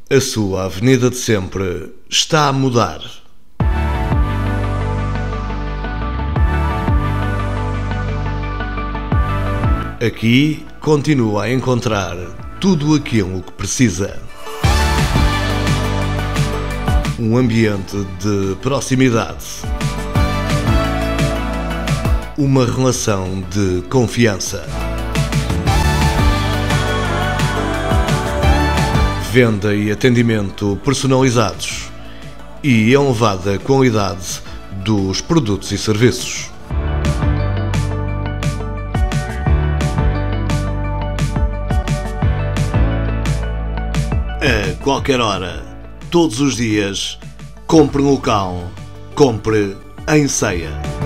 A sua avenida de sempre está a mudar. Aqui continua a encontrar tudo aquilo que precisa. Um ambiente de proximidade. Uma relação de confiança. Venda e atendimento personalizados e elevada qualidade dos produtos e serviços. A qualquer hora, todos os dias, compre local, compre em Ceia.